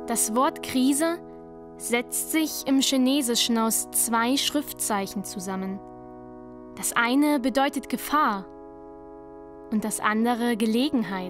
Das Wort Krise setzt sich im Chinesischen aus zwei Schriftzeichen zusammen. Das eine bedeutet Gefahr und das andere Gelegenheit.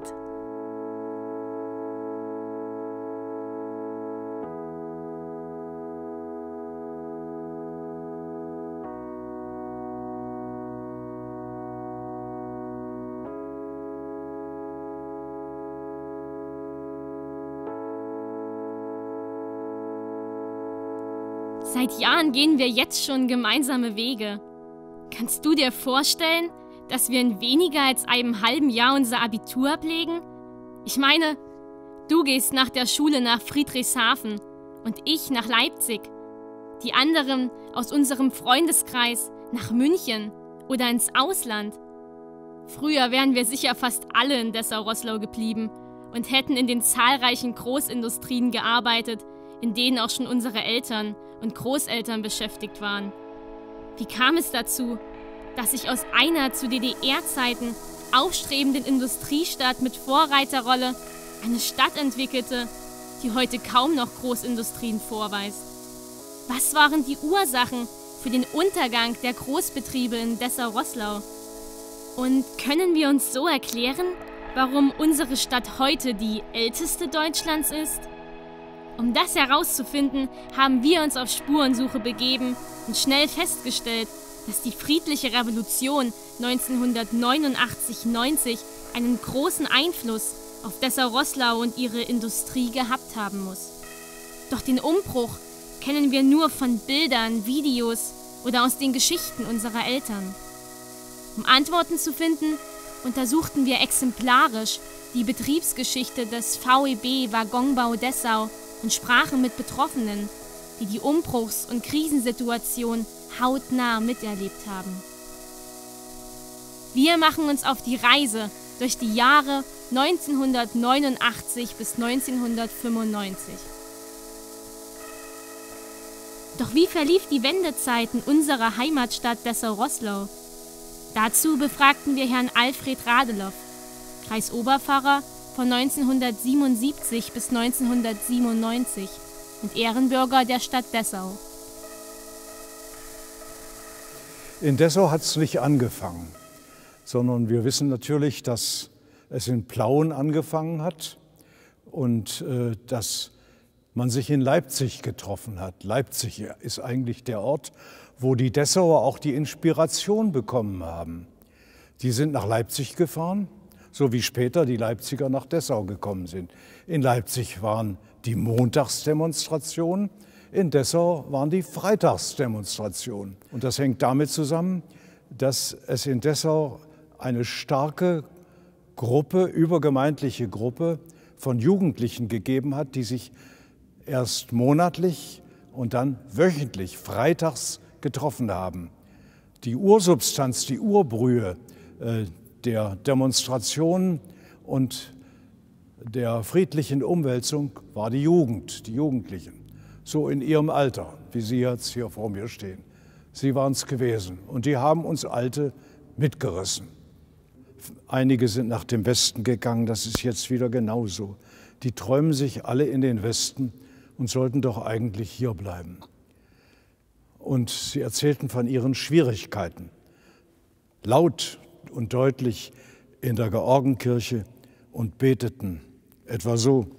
Seit Jahren gehen wir jetzt schon gemeinsame Wege. Kannst du dir vorstellen, dass wir in weniger als einem halben Jahr unser Abitur ablegen? Ich meine, du gehst nach der Schule nach Friedrichshafen und ich nach Leipzig. Die anderen aus unserem Freundeskreis nach München oder ins Ausland. Früher wären wir sicher fast alle in Dessau-Roßlau geblieben und hätten in den zahlreichen Großindustrien gearbeitet, in denen auch schon unsere Eltern und Großeltern beschäftigt waren. Wie kam es dazu, dass sich aus einer zu DDR-Zeiten aufstrebenden Industriestadt mit Vorreiterrolle eine Stadt entwickelte, die heute kaum noch Großindustrien vorweist? Was waren die Ursachen für den Untergang der Großbetriebe in Dessau-Roßlau? Und können wir uns so erklären, warum unsere Stadt heute die älteste Deutschlands ist? Um das herauszufinden, haben wir uns auf Spurensuche begeben und schnell festgestellt, dass die friedliche Revolution 1989-90 einen großen Einfluss auf Dessau-Roßlau und ihre Industrie gehabt haben muss. Doch den Umbruch kennen wir nur von Bildern, Videos oder aus den Geschichten unserer Eltern. Um Antworten zu finden, untersuchten wir exemplarisch die Betriebsgeschichte des VEB Waggonbau Dessau und sprachen mit Betroffenen, die die Umbruchs- und Krisensituation hautnah miterlebt haben. Wir machen uns auf die Reise durch die Jahre 1989 bis 1995. Doch wie verlief die Wendezeit in unserer Heimatstadt Dessau-Roßlau? Dazu befragten wir Herrn Alfred Radelow, Kreisoberpfarrer von 1977 bis 1997 und Ehrenbürger der Stadt Dessau. In Dessau hat es nicht angefangen, sondern wir wissen natürlich, dass es in Plauen angefangen hat und dass man sich in Leipzig getroffen hat. Leipzig ist eigentlich der Ort, wo die Dessauer auch die Inspiration bekommen haben. Die sind nach Leipzig gefahren, so wie später die Leipziger nach Dessau gekommen sind. In Leipzig waren die Montagsdemonstrationen, in Dessau waren die Freitagsdemonstrationen. Und das hängt damit zusammen, dass es in Dessau eine starke Gruppe, übergemeindliche Gruppe von Jugendlichen gegeben hat, die sich erst monatlich und dann wöchentlich, freitags getroffen haben. Die Ursubstanz, die Urbrühe der Demonstrationen und der friedlichen Umwälzung war die Jugend, die Jugendlichen. So in ihrem Alter, wie Sie jetzt hier vor mir stehen. Sie waren es gewesen und die haben uns Alte mitgerissen. Einige sind nach dem Westen gegangen, das ist jetzt wieder genauso. Die träumen sich alle in den Westen und sollten doch eigentlich hier bleiben. Und sie erzählten von ihren Schwierigkeiten. Laut und deutlich in der Georgenkirche und beteten etwa so: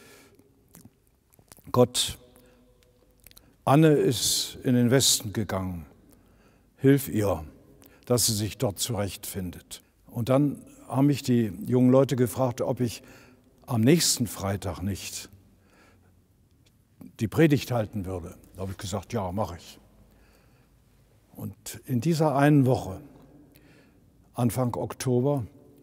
Gott, Anne ist in den Westen gegangen. Hilf ihr, dass sie sich dort zurechtfindet. Und dann haben mich die jungen Leute gefragt, ob ich am nächsten Freitag nicht die Predigt halten würde. Da habe ich gesagt, ja, mache ich. Und in dieser einen Woche, Anfang Oktober,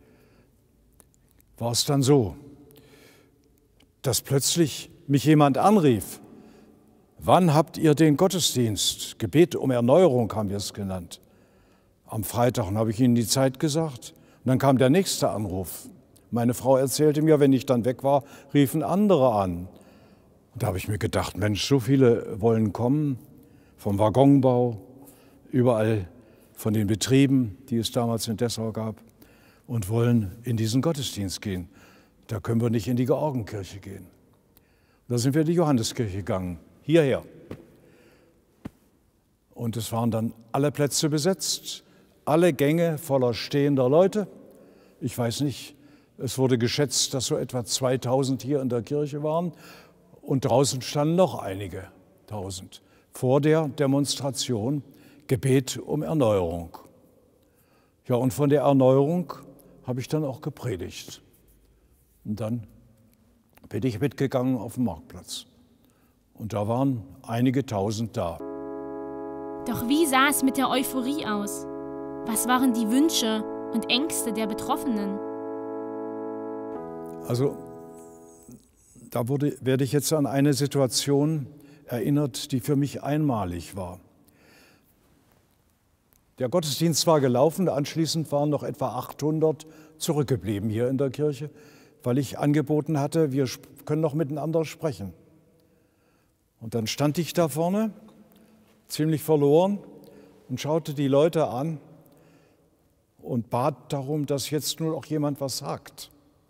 war es dann so, dass plötzlich mich jemand anrief. Wann habt ihr den Gottesdienst? Gebet um Erneuerung haben wir es genannt. Am Freitag, und habe ich ihnen die Zeit gesagt. Und dann kam der nächste Anruf. Meine Frau erzählte mir, wenn ich dann weg war, riefen andere an. Und da habe ich mir gedacht, Mensch, so viele wollen kommen, vom Waggonbau, überall von den Betrieben, die es damals in Dessau gab, und wollen in diesen Gottesdienst gehen. Da können wir nicht in die Georgenkirche gehen. Da sind wir in die Johanneskirche gegangen, hierher. Und es waren dann alle Plätze besetzt, alle Gänge voller stehender Leute. Ich weiß nicht, es wurde geschätzt, dass so etwa 2000 hier in der Kirche waren und draußen standen noch einige Tausend. Vor der Demonstration Gebet um Erneuerung. Ja, und von der Erneuerung habe ich dann auch gepredigt. Und dann bin ich mitgegangen auf den Marktplatz. Und da waren einige Tausend da. Doch wie sah es mit der Euphorie aus? Was waren die Wünsche und Ängste der Betroffenen? Also, da werde ich jetzt an eine Situation erinnert, die für mich einmalig war. Der Gottesdienst war gelaufen, anschließend waren noch etwa 800 zurückgeblieben hier in der Kirche, weil ich angeboten hatte, wir können noch miteinander sprechen. Und dann stand ich da vorne, ziemlich verloren, und schaute die Leute an und bat darum, dass jetzt nur auch jemand was sagt.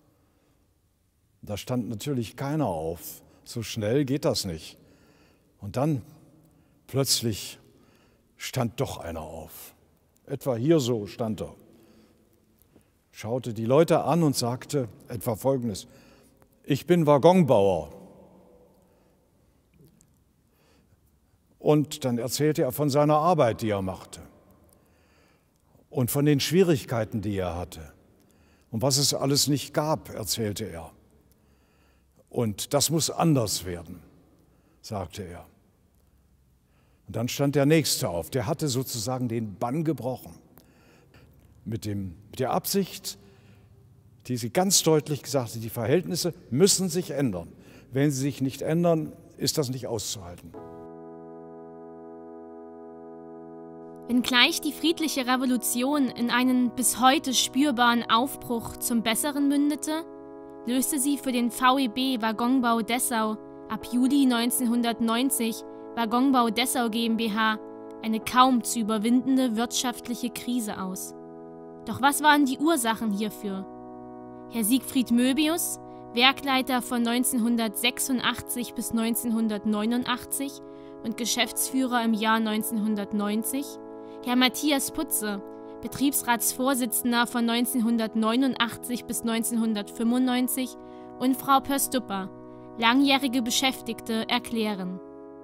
Da stand natürlich keiner auf. So schnell geht das nicht. Und dann plötzlich stand doch einer auf. Etwa hier so stand er. Schaute die Leute an und sagte etwa Folgendes: Ich bin Waggonbauer. Und dann erzählte er von seiner Arbeit, die er machte. Und von den Schwierigkeiten, die er hatte. Und was es alles nicht gab, erzählte er. Und das muss anders werden, sagte er. Und dann stand der Nächste auf, der hatte sozusagen den Bann gebrochen. Mit der Absicht, die sie ganz deutlich gesagt hat, die Verhältnisse müssen sich ändern. Wenn sie sich nicht ändern, ist das nicht auszuhalten. Wenngleich die friedliche Revolution in einen bis heute spürbaren Aufbruch zum Besseren mündete, löste sie für den VEB Waggonbau Dessau ab Juli 1990 Waggonbau Dessau GmbH eine kaum zu überwindende wirtschaftliche Krise aus. Doch was waren die Ursachen hierfür? Herr Siegfried Möbius, Werkleiter von 1986 bis 1989 und Geschäftsführer im Jahr 1990, Herr Matthias Putze, Betriebsratsvorsitzender von 1989 bis 1995 und Frau Pöstupper, langjährige Beschäftigte, erklären.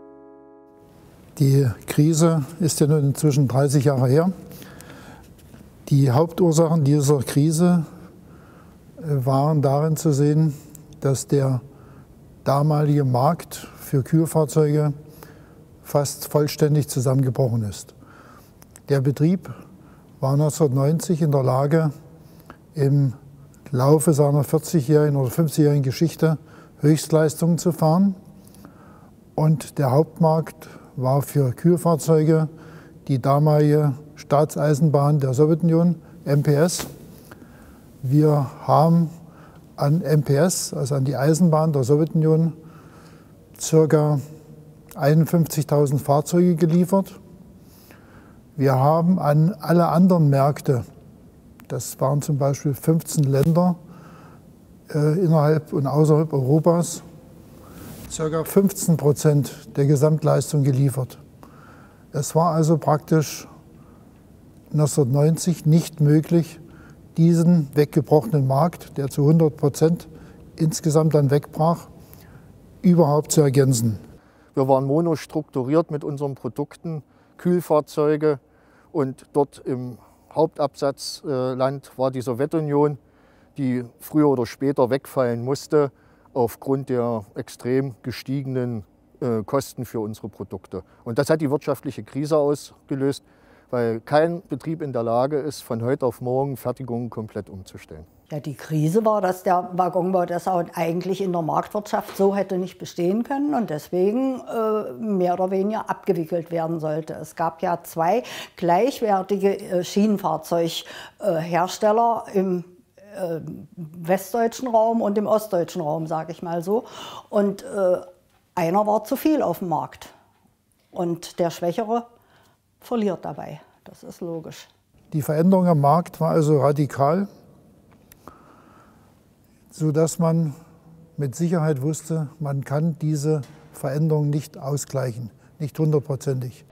Die Krise ist ja nun inzwischen 30 Jahre her. Die Hauptursachen dieser Krise waren darin zu sehen, dass der damalige Markt für Kühlfahrzeuge fast vollständig zusammengebrochen ist. Der Betrieb war 1990 in der Lage, im Laufe seiner 40-jährigen oder 50-jährigen Geschichte Höchstleistungen zu fahren. Und der Hauptmarkt war für Kühlfahrzeuge die damalige Staatseisenbahn der Sowjetunion, MPS. Wir haben an MPS, also an die Eisenbahn der Sowjetunion, ca. 51.000 Fahrzeuge geliefert. Wir haben an alle anderen Märkte, das waren zum Beispiel 15 Länder innerhalb und außerhalb Europas, ca. 15% der Gesamtleistung geliefert. Es war also praktisch 1990 nicht möglich, diesen weggebrochenen Markt, der zu 100% insgesamt dann wegbrach, überhaupt zu ergänzen. Wir waren monostrukturiert mit unseren Produkten, Kühlfahrzeuge, und dort im Hauptabsatzland war die Sowjetunion, die früher oder später wegfallen musste aufgrund der extrem gestiegenen Kosten für unsere Produkte. Und das hat die wirtschaftliche Krise ausgelöst, weil kein Betrieb in der Lage ist, von heute auf morgen Fertigungen komplett umzustellen. Ja, die Krise war, dass der Waggonbau Dessau eigentlich in der Marktwirtschaft so hätte nicht bestehen können und deswegen mehr oder weniger abgewickelt werden sollte. Es gab ja zwei gleichwertige Schienenfahrzeughersteller im westdeutschen Raum und im ostdeutschen Raum, sage ich mal so. Und einer war zu viel auf dem Markt und der Schwächere verliert dabei. Das ist logisch. Die Veränderung am Markt war also radikal, sodass man mit Sicherheit wusste, man kann diese Veränderung nicht ausgleichen, nicht hundertprozentig.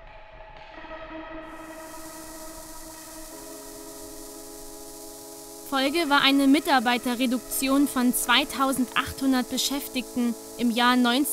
Folge war eine Mitarbeiterreduktion von 2.800 Beschäftigten im Jahr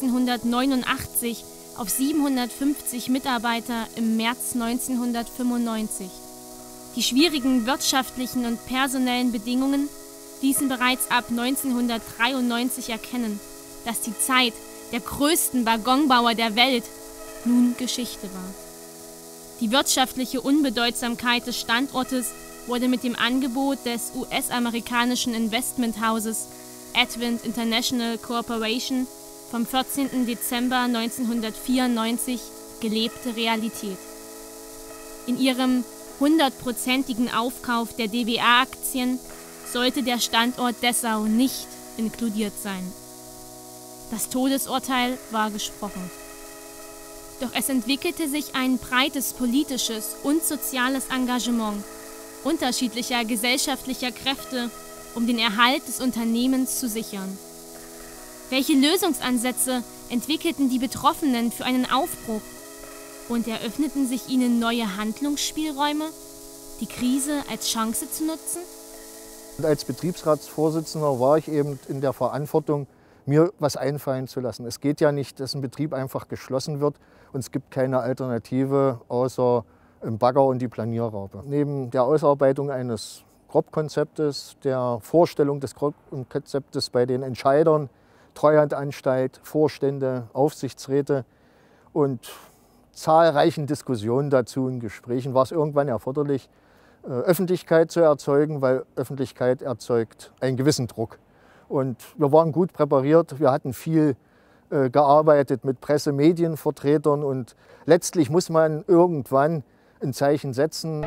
1989 auf 750 Mitarbeiter im März 1995. Die schwierigen wirtschaftlichen und personellen Bedingungen ließen bereits ab 1993 erkennen, dass die Zeit der größten Waggonbauer der Welt nun Geschichte war. Die wirtschaftliche Unbedeutsamkeit des Standortes wurde mit dem Angebot des US-amerikanischen Investmenthauses Advent International Corporation vom 14. Dezember 1994 gelebte Realität. In ihrem 100%igen Aufkauf der DWA-Aktien sollte der Standort Dessau nicht inkludiert sein. Das Todesurteil war gesprochen. Doch es entwickelte sich ein breites politisches und soziales Engagement unterschiedlicher gesellschaftlicher Kräfte, um den Erhalt des Unternehmens zu sichern. Welche Lösungsansätze entwickelten die Betroffenen für einen Aufbruch? Und eröffneten sich ihnen neue Handlungsspielräume, die Krise als Chance zu nutzen? Und als Betriebsratsvorsitzender war ich eben in der Verantwortung, mir was einfallen zu lassen. Es geht ja nicht, dass ein Betrieb einfach geschlossen wird und es gibt keine Alternative außer im Bagger und die Planierraupe. Neben der Ausarbeitung eines Grobkonzeptes, der Vorstellung des Grobkonzeptes bei den Entscheidern, Treuhandanstalt, Vorstände, Aufsichtsräte und zahlreichen Diskussionen dazu und Gesprächen war es irgendwann erforderlich, Öffentlichkeit zu erzeugen, weil Öffentlichkeit erzeugt einen gewissen Druck. Und wir waren gut präpariert, wir hatten viel gearbeitet mit Presse-, Medienvertretern und letztlich muss man irgendwann ein Zeichen setzen.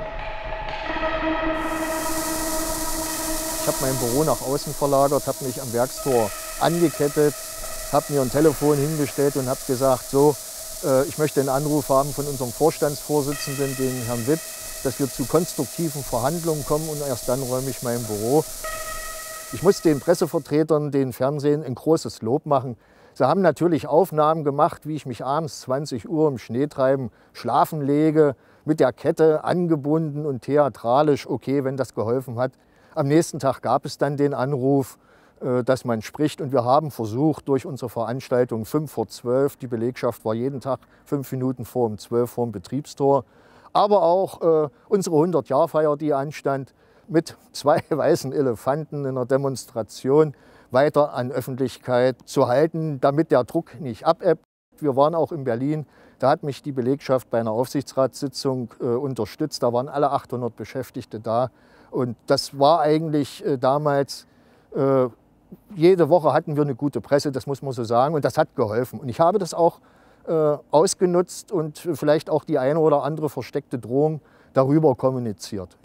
Ich habe mein Büro nach außen verlagert, habe mich am Werkstor angekettet, habe mir ein Telefon hingestellt und habe gesagt, so, ich möchte einen Anruf haben von unserem Vorstandsvorsitzenden, den Herrn Witt, dass wir zu konstruktiven Verhandlungen kommen und erst dann räume ich mein Büro. Ich muss den Pressevertretern, den Fernsehen ein großes Lob machen. Sie haben natürlich Aufnahmen gemacht, wie ich mich abends 20 Uhr im Schneetreiben schlafen lege, mit der Kette angebunden und theatralisch, okay, wenn das geholfen hat. Am nächsten Tag gab es dann den Anruf, dass man spricht und wir haben versucht, durch unsere Veranstaltung 5 vor 12, die Belegschaft war jeden Tag 5 Minuten vor um 12 vor dem Betriebstor, aber auch unsere 100-Jahr-Feier, die anstand, mit 2 weißen Elefanten in einer Demonstration weiter an Öffentlichkeit zu halten, damit der Druck nicht abebbt. Wir waren auch in Berlin, da hat mich die Belegschaft bei einer Aufsichtsratssitzung unterstützt, da waren alle 800 Beschäftigte da und das war eigentlich damals, jede Woche hatten wir eine gute Presse, das muss man so sagen und das hat geholfen. Und ich habe das auch ausgenutzt und vielleicht auch die eine oder andere versteckte Drohung darüber kommuniziert.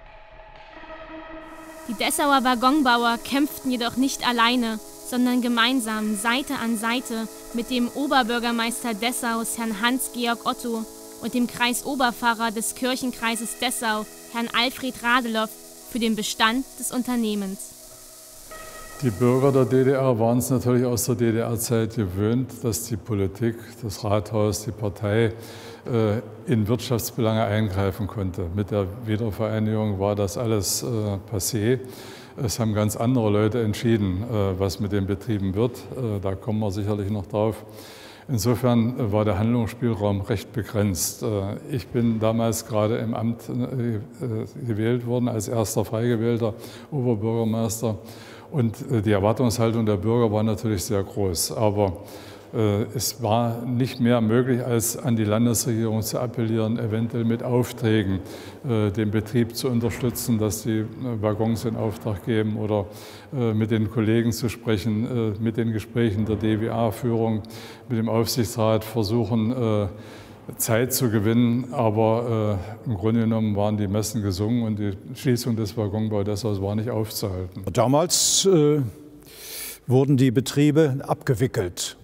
Die Dessauer Waggonbauer kämpften jedoch nicht alleine, sondern gemeinsam Seite an Seite mit dem Oberbürgermeister Dessaus, Herrn Hans-Georg Otto, und dem Kreisoberpfarrer des Kirchenkreises Dessau, Herrn Alfred Radelow, für den Bestand des Unternehmens. Die Bürger der DDR waren es natürlich aus der DDR-Zeit gewöhnt, dass die Politik, das Rathaus, die Partei in Wirtschaftsbelange eingreifen konnte. Mit der Wiedervereinigung war das alles passé. Es haben ganz andere Leute entschieden, was mit den Betrieben wird. Da kommen wir sicherlich noch drauf. Insofern war der Handlungsspielraum recht begrenzt. Ich bin damals gerade im Amt gewählt worden, als erster frei gewählter Oberbürgermeister. Und die Erwartungshaltung der Bürger war natürlich sehr groß. Aber es war nicht mehr möglich, als an die Landesregierung zu appellieren, eventuell mit Aufträgen den Betrieb zu unterstützen, dass die Waggons in Auftrag geben oder mit den Kollegen zu sprechen, mit den Gesprächen der DWA-Führung, mit dem Aufsichtsrat versuchen, Zeit zu gewinnen. Aber im Grunde genommen waren die Messen gesungen und die Schließung des Waggonbau Dessau war nicht aufzuhalten. Damals wurden die Betriebe abgewickelt.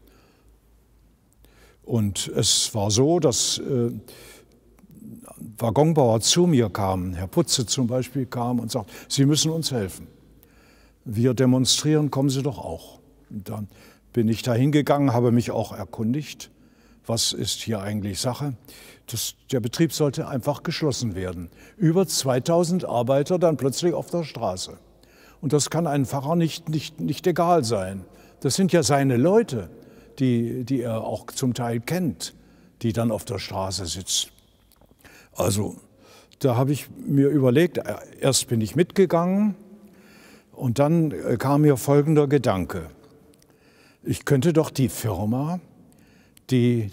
Und es war so, dass Waggonbauer zu mir kamen, Herr Putze zum Beispiel kam und sagt, Sie müssen uns helfen. Wir demonstrieren, kommen Sie doch auch. Und dann bin ich da hingegangen, habe mich auch erkundigt, was ist hier eigentlich Sache. Der Betrieb sollte einfach geschlossen werden. Über 2000 Arbeiter dann plötzlich auf der Straße. Und das kann einem Pfarrer nicht egal sein. Das sind ja seine Leute, die er auch zum Teil kennt, die dann auf der Straße sitzen. Also da habe ich mir überlegt, erst bin ich mitgegangen und dann kam mir folgender Gedanke. Ich könnte doch die Firma, die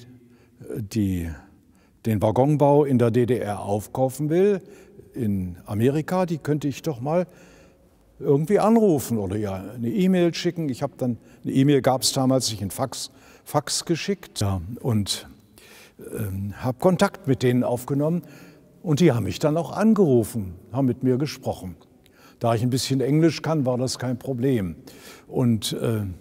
den Waggonbau in der DDR aufkaufen will, in Amerika, die könnte ich doch mal irgendwie anrufen oder ja eine E-Mail schicken. Ich habe dann, eine E-Mail gab es damals, ich einen Fax geschickt, ja, und habe Kontakt mit denen aufgenommen und die haben mich dann auch angerufen, haben mit mir gesprochen. Da ich ein bisschen Englisch kann, war das kein Problem. Und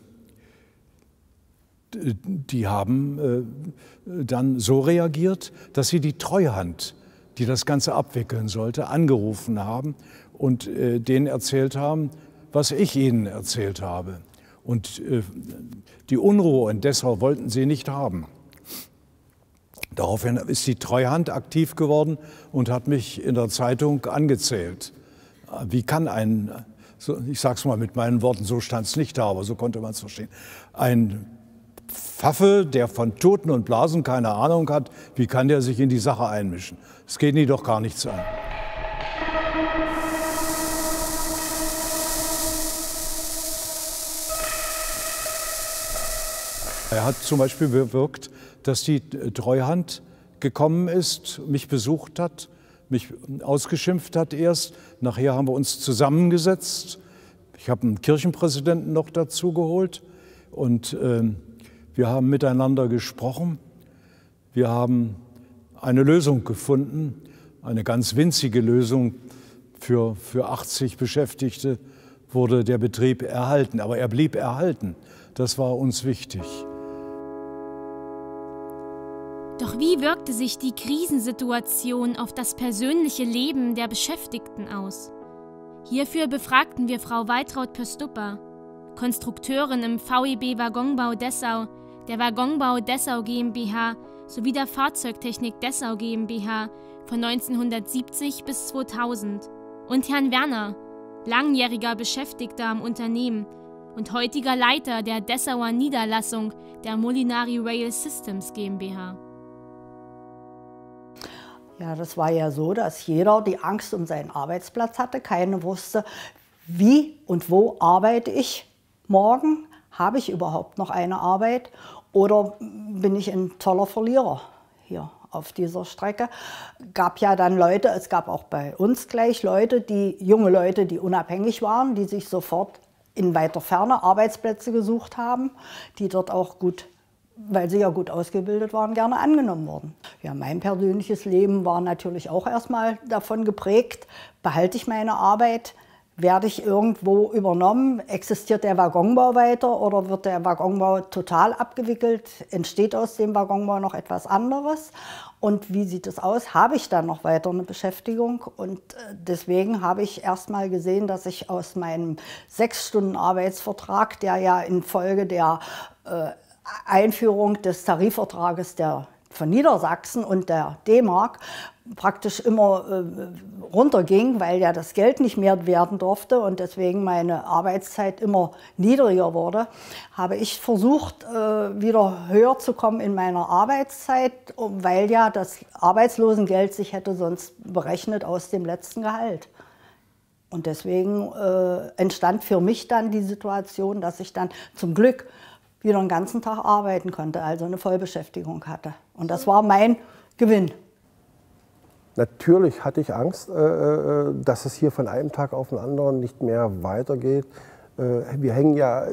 die haben dann so reagiert, dass sie die Treuhand, die das Ganze abwickeln sollte, angerufen haben und denen erzählt haben, was ich ihnen erzählt habe. Und die Unruhe in Dessau wollten sie nicht haben. Daraufhin ist die Treuhand aktiv geworden und hat mich in der Zeitung angezählt. Wie kann ein, ich sage es mal mit meinen Worten, so stand es nicht da, aber so konnte man es verstehen, ein Pfaffe, der von Toten und Blasen keine Ahnung hat, wie kann der sich in die Sache einmischen? Das geht ihn doch gar nichts an. Er hat zum Beispiel bewirkt, dass die Treuhand gekommen ist, mich besucht hat, mich ausgeschimpft hat erst. Nachher haben wir uns zusammengesetzt. Ich habe einen Kirchenpräsidenten noch dazu geholt und wir haben miteinander gesprochen. Wir haben eine Lösung gefunden, eine ganz winzige Lösung. Für 80 Beschäftigte wurde der Betrieb erhalten, aber er blieb erhalten. Das war uns wichtig. Doch wie wirkte sich die Krisensituation auf das persönliche Leben der Beschäftigten aus? Hierfür befragten wir Frau Waltraud Pöstupper, Konstrukteurin im VEB Waggonbau Dessau, der Waggonbau Dessau GmbH sowie der Fahrzeugtechnik Dessau GmbH von 1970 bis 2000 und Herrn Werner, langjähriger Beschäftigter am Unternehmen und heutiger Leiter der Dessauer Niederlassung der Molinari Rail Systems GmbH. Ja, das war ja so, dass jeder die Angst um seinen Arbeitsplatz hatte. Keiner wusste, wie und wo arbeite ich morgen? Habe ich überhaupt noch eine Arbeit oder bin ich ein toller Verlierer hier auf dieser Strecke? Gab ja dann Leute, es gab auch bei uns gleich Leute, junge Leute, die unabhängig waren, die sich sofort in weiter Ferne Arbeitsplätze gesucht haben, die dort auch gut, weil sie ja gut ausgebildet waren, gerne angenommen wurden. Ja, mein persönliches Leben war natürlich auch erstmal davon geprägt, behalte ich meine Arbeit, werde ich irgendwo übernommen, existiert der Waggonbau weiter oder wird der Waggonbau total abgewickelt, entsteht aus dem Waggonbau noch etwas anderes und wie sieht es aus, habe ich dann noch weiter eine Beschäftigung und deswegen habe ich erstmal gesehen, dass ich aus meinem 6-Stunden-Arbeitsvertrag, der ja infolge der Einführung des Tarifvertrages von Niedersachsen und der D-Mark praktisch immer runterging, weil ja das Geld nicht mehr werden durfte und deswegen meine Arbeitszeit immer niedriger wurde, habe ich versucht, wieder höher zu kommen in meiner Arbeitszeit, weil ja das Arbeitslosengeld sich hätte sonst berechnet aus dem letzten Gehalt. Und deswegen entstand für mich dann die Situation, dass ich dann zum Glück wieder den ganzen Tag arbeiten konnte, also eine Vollbeschäftigung hatte. Und das war mein Gewinn. Natürlich hatte ich Angst, dass es hier von einem Tag auf den anderen nicht mehr weitergeht. Wir hingen ja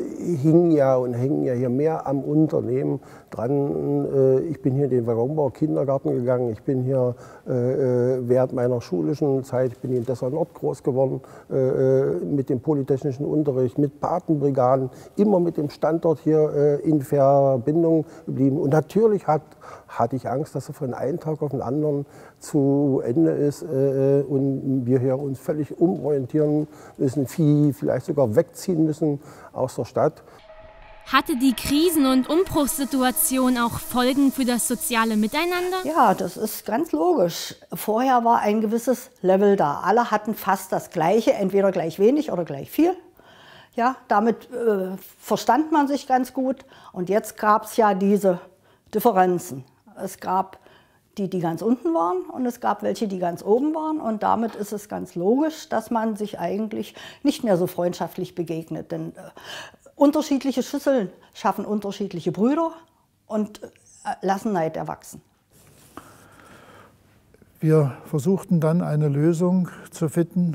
hier mehr am Unternehmen dran. Ich bin hier in den Waggonbau-Kindergarten gegangen. Ich bin hier während meiner schulischen Zeit, ich bin in Dessau Nord groß geworden, mit dem polytechnischen Unterricht, mit Patenbrigaden, immer mit dem Standort hier in Verbindung geblieben. Und natürlich hatte ich Angst, dass er von einem Tag auf den anderen zu Ende ist und wir hier uns völlig umorientieren müssen, vielleicht sogar wegziehen müssen aus der Stadt. Hatte die Krisen- und Umbruchssituation auch Folgen für das soziale Miteinander? Ja, das ist ganz logisch. Vorher war ein gewisses Level da. Alle hatten fast das Gleiche, entweder gleich wenig oder gleich viel. Ja, damit verstand man sich ganz gut. Und jetzt gab es ja diese Differenzen. Es gab die, die ganz unten waren, und es gab welche, die ganz oben waren. Und damit ist es ganz logisch, dass man sich eigentlich nicht mehr so freundschaftlich begegnet. Denn unterschiedliche Schüsseln schaffen unterschiedliche Brüder und lassen Neid erwachsen. Wir versuchten dann eine Lösung zu finden,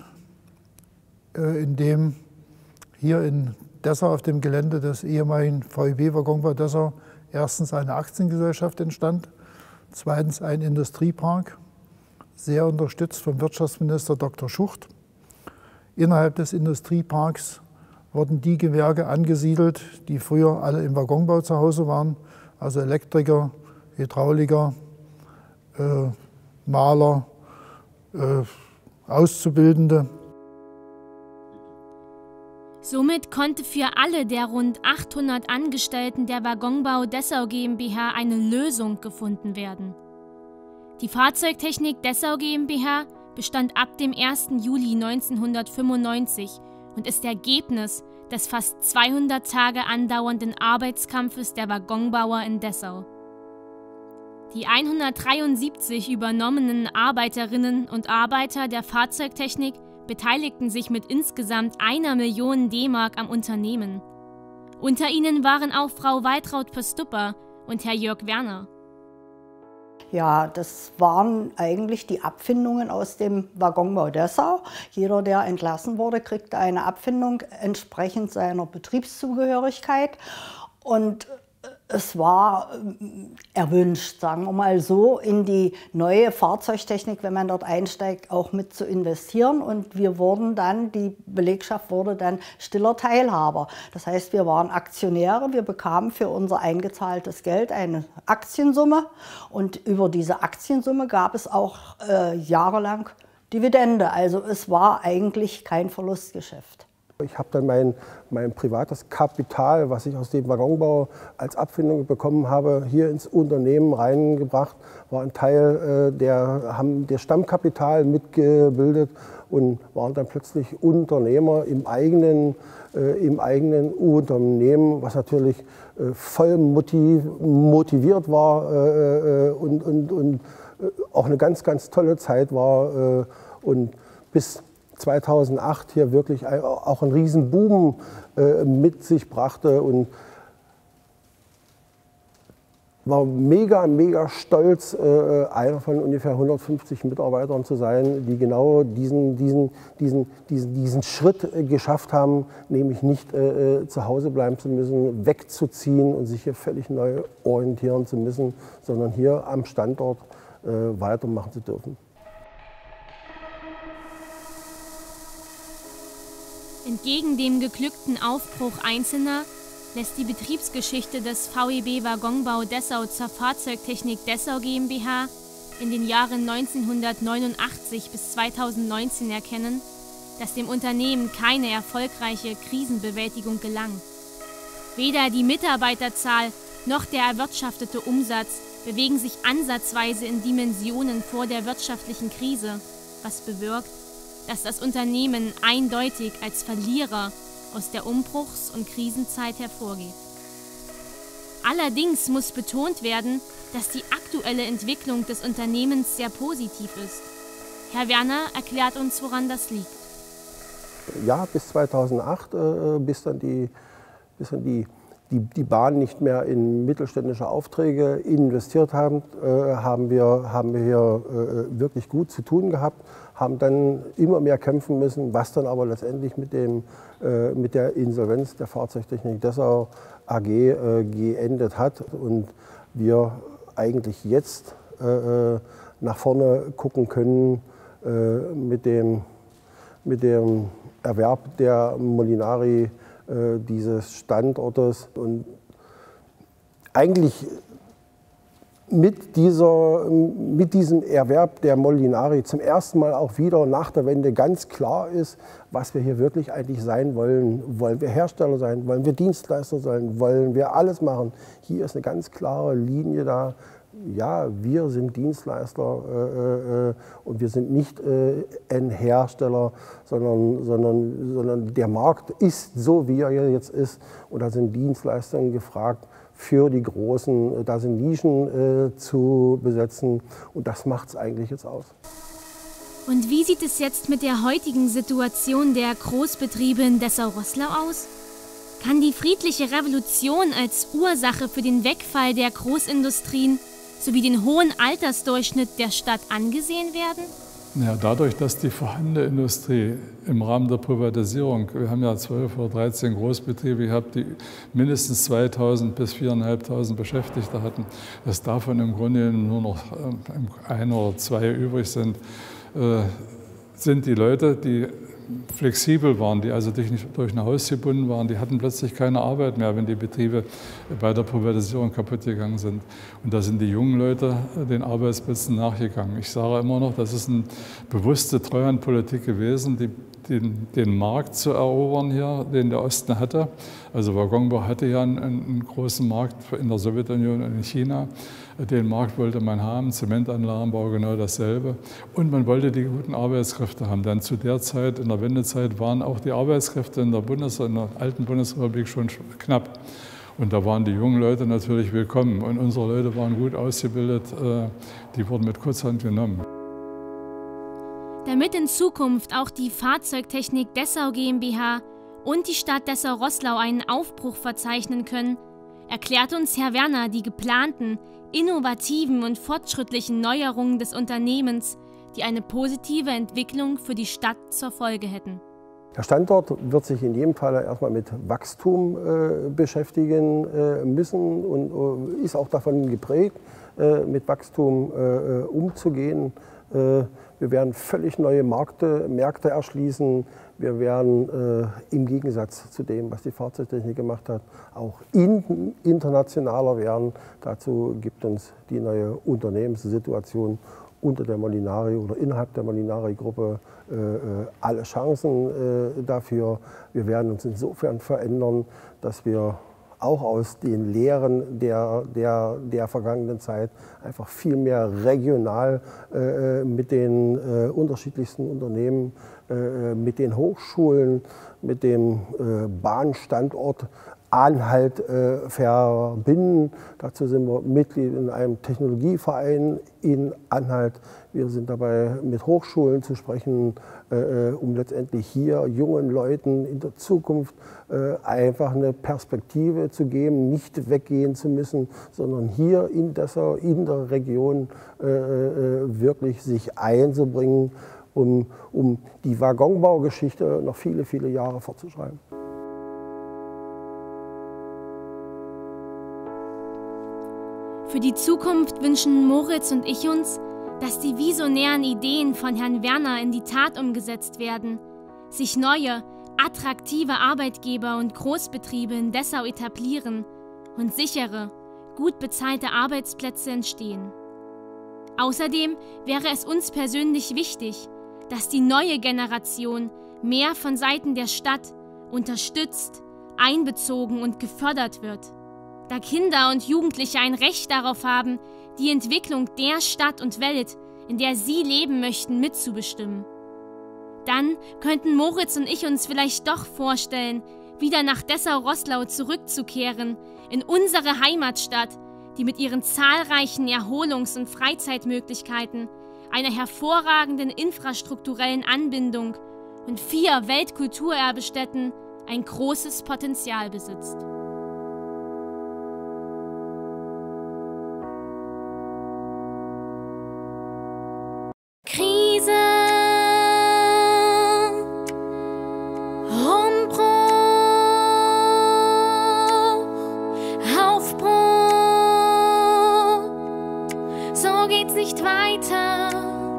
indem hier in Dessau auf dem Gelände des ehemaligen VEB Waggonbau Dessau erstens eine Aktiengesellschaft entstand, zweitens ein Industriepark, sehr unterstützt vom Wirtschaftsminister Dr. Schucht. Innerhalb des Industrieparks wurden die Gewerke angesiedelt, die früher alle im Waggonbau zu Hause waren, also Elektriker, Hydrauliker, Maler, Auszubildende. Somit konnte für alle der rund 800 Angestellten der Waggonbau Dessau GmbH eine Lösung gefunden werden. Die Fahrzeugtechnik Dessau GmbH bestand ab dem 1. Juli 1995 und ist Ergebnis des fast 200 Tage andauernden Arbeitskampfes der Waggonbauer in Dessau. Die 173 übernommenen Arbeiterinnen und Arbeiter der Fahrzeugtechnik beteiligten sich mit insgesamt 1 Million D-Mark am Unternehmen. Unter ihnen waren auch Frau Waltraud Pöstupper und Herr Jörg Werner. Ja, das waren eigentlich die Abfindungen aus dem Waggonbau Dessau. Jeder, der entlassen wurde, kriegte eine Abfindung entsprechend seiner Betriebszugehörigkeit. Und es war erwünscht, sagen wir mal so, in die neue Fahrzeugtechnik, wenn man dort einsteigt, auch mit zu investieren. Und wir wurden dann, die Belegschaft wurde dann stiller Teilhaber. Das heißt, wir waren Aktionäre, wir bekamen für unser eingezahltes Geld eine Aktiensumme. Und über diese Aktiensumme gab es auch jahrelang Dividende. Also es war eigentlich kein Verlustgeschäft. Ich habe dann mein privates Kapital, was ich aus dem Waggonbau als Abfindung bekommen habe, hier ins Unternehmen reingebracht, war ein Teil der Stammkapital mitgebildet und waren dann plötzlich Unternehmer im eigenen Unternehmen, was natürlich voll motiviert war und auch eine ganz, ganz tolle Zeit war und bis 2008 hier wirklich auch einen riesen Boom mit sich brachte und war mega, mega stolz, einer von ungefähr 150 Mitarbeitern zu sein, die genau diesen Schritt geschafft haben, nämlich nicht zu Hause bleiben zu müssen, wegzuziehen und sich hier völlig neu orientieren zu müssen, sondern hier am Standort weitermachen zu dürfen. Entgegen dem geglückten Aufbruch Einzelner lässt die Betriebsgeschichte des VEB Waggonbau Dessau zur Fahrzeugtechnik Dessau GmbH in den Jahren 1989 bis 2019 erkennen, dass dem Unternehmen keine erfolgreiche Krisenbewältigung gelang. Weder die Mitarbeiterzahl noch der erwirtschaftete Umsatz bewegen sich ansatzweise in Dimensionen vor der wirtschaftlichen Krise, was bewirkt, dass das Unternehmen eindeutig als Verlierer aus der Umbruchs- und Krisenzeit hervorgeht. Allerdings muss betont werden, dass die aktuelle Entwicklung des Unternehmens sehr positiv ist. Herr Werner erklärt uns, woran das liegt. Ja, bis 2008, bis dann die Bahn nicht mehr in mittelständische Aufträge investiert haben, haben wir hier wirklich gut zu tun gehabt, haben dann immer mehr kämpfen müssen, was dann aber letztendlich mit der Insolvenz der Fahrzeugtechnik Dessau AG geendet hat und wir eigentlich jetzt nach vorne gucken können mit dem Erwerb der Molinari dieses Standortes und eigentlich mit diesem Erwerb der Molinari zum ersten Mal auch wieder nach der Wende ganz klar ist, was wir hier wirklich eigentlich sein wollen. Wollen wir Hersteller sein? Wollen wir Dienstleister sein? Wollen wir alles machen? Hier ist eine ganz klare Linie da. Ja, wir sind Dienstleister und wir sind nicht ein Hersteller, sondern der Markt ist so, wie er jetzt ist. Und da sind Dienstleister gefragt für die Großen, da sind Nischen zu besetzen und das macht es eigentlich jetzt aus. Und wie sieht es jetzt mit der heutigen Situation der Großbetriebe in Dessau-Roßlau aus? Kann die friedliche Revolution als Ursache für den Wegfall der Großindustrien sowie den hohen Altersdurchschnitt der Stadt angesehen werden? Ja, dadurch, dass die vorhandene Industrie im Rahmen der Privatisierung, wir haben ja 12 oder 13 Großbetriebe gehabt, die mindestens 2.000 bis 4.500 Beschäftigte hatten, dass davon im Grunde nur noch 1 oder 2 übrig sind, sind die Leute, die flexibel waren, die also nicht durch ein Haus gebunden waren, die hatten plötzlich keine Arbeit mehr, wenn die Betriebe bei der Privatisierung kaputt gegangen sind. Und da sind die jungen Leute den Arbeitsplätzen nachgegangen. Ich sage immer noch, das ist eine bewusste Treuhandpolitik gewesen, den Markt zu erobern hier, den der Osten hatte. Also Waggonbau hatte ja einen großen Markt in der Sowjetunion und in China. Den Markt wollte man haben, Zementanlagenbau genau dasselbe. Und man wollte die guten Arbeitskräfte haben. Denn zu der Zeit, in der Wendezeit, waren auch die Arbeitskräfte in der alten Bundesrepublik schon knapp. Und da waren die jungen Leute natürlich willkommen. Und unsere Leute waren gut ausgebildet, die wurden mit Kurzhand genommen. Damit in Zukunft auch die Fahrzeugtechnik Dessau GmbH und die Stadt Dessau-Roßlau einen Aufbruch verzeichnen können, erklärt uns Herr Werner die geplanten, innovativen und fortschrittlichen Neuerungen des Unternehmens, die eine positive Entwicklung für die Stadt zur Folge hätten. Der Standort wird sich in jedem Fall erstmal mit Wachstum beschäftigen müssen und ist auch davon geprägt, mit Wachstum umzugehen. Wir werden völlig neue Märkte erschließen. Wir werden im Gegensatz zu dem, was die Fahrzeugtechnik gemacht hat, auch internationaler werden. Dazu gibt uns die neue Unternehmenssituation unter der Molinari oder innerhalb der Molinari-Gruppe alle Chancen dafür. Wir werden uns insofern verändern, dass wir auch aus den Lehren der vergangenen Zeit einfach viel mehr regional mit den unterschiedlichsten Unternehmen, mit den Hochschulen, mit dem Bahnstandort Anhalt verbinden. Dazu sind wir Mitglied in einem Technologieverein in Anhalt. Wir sind dabei, mit Hochschulen zu sprechen, um letztendlich hier jungen Leuten in der Zukunft einfach eine Perspektive zu geben, nicht weggehen zu müssen, sondern hier in Dessau, in der Region wirklich sich einzubringen, um die Waggonbaugeschichte noch viele, viele Jahre fortzuschreiben. Für die Zukunft wünschen Moritz und ich uns, dass die visionären Ideen von Herrn Werner in die Tat umgesetzt werden, sich neue, attraktive Arbeitgeber und Großbetriebe in Dessau etablieren und sichere, gut bezahlte Arbeitsplätze entstehen. Außerdem wäre es uns persönlich wichtig, dass die neue Generation mehr von Seiten der Stadt unterstützt, einbezogen und gefördert wird, da Kinder und Jugendliche ein Recht darauf haben, die Entwicklung der Stadt und Welt, in der sie leben möchten, mitzubestimmen. Dann könnten Moritz und ich uns vielleicht doch vorstellen, wieder nach Dessau-Roßlau zurückzukehren, in unsere Heimatstadt, die mit ihren zahlreichen Erholungs- und Freizeitmöglichkeiten, einer hervorragenden infrastrukturellen Anbindung und 4 Weltkulturerbestätten ein großes Potenzial besitzt. Krise, Umbruch, Aufbruch, so geht's nicht weiter.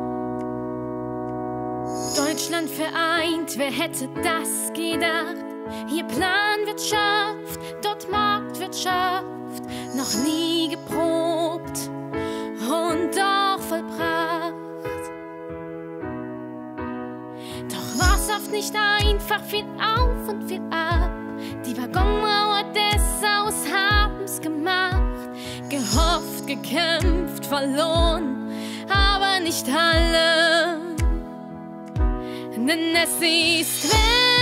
Deutschland vereint, wer hätte das gedacht? Hier Planwirtschaft, dort Marktwirtschaft, noch nie geprobt läuft nicht einfach, viel auf und viel ab. Die Waggonmauer Dessaus haben's gemacht. Gehofft, gekämpft, verloren, aber nicht alle. Denn es ist